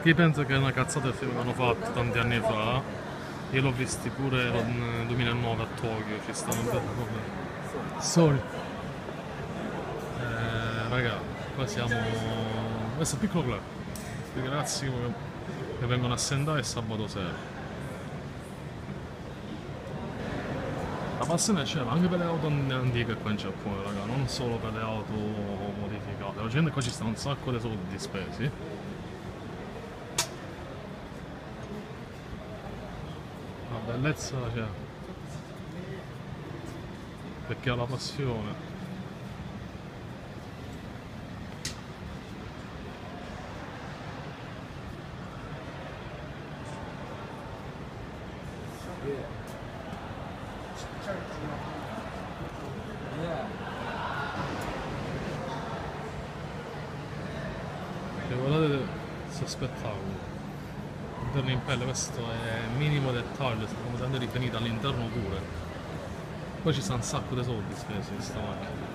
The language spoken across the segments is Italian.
Chi pensa che è una cazzata il film che hanno fatto tanti anni fa, io l'ho visti pure nel 2009 a Tokyo, ci stanno bene. Sorry. Raga, qua siamo. Questo è un piccolo club. Questi ragazzi che vengono a Sendai sabato sera. La passione c'è anche per le auto antiche qua in Giappone, raga, non solo per le auto modificate. La gente qua ci sta un sacco di soldi spesi. La bellezza c'è. Perché ha la passione. E guardate questo spettacolo. Interno in pelle, questo è minimo dettaglio, stiamo sempre rifinito all'interno pure. Poi ci sta un sacco di soldi spesi in questa macchina.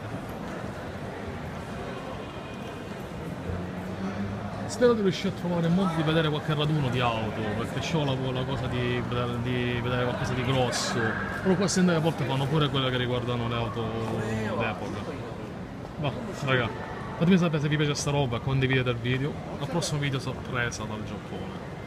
Spero di riuscire a trovare modo di vedere qualche raduno di auto, perché ho la cosa di vedere qualcosa di grosso. Però qua a volte fanno pure quelle che riguardano le auto d'epoca. Ma, raga, fatemi sapere se vi piace sta roba, condividete il video. Al prossimo video sorpresa dal Giappone.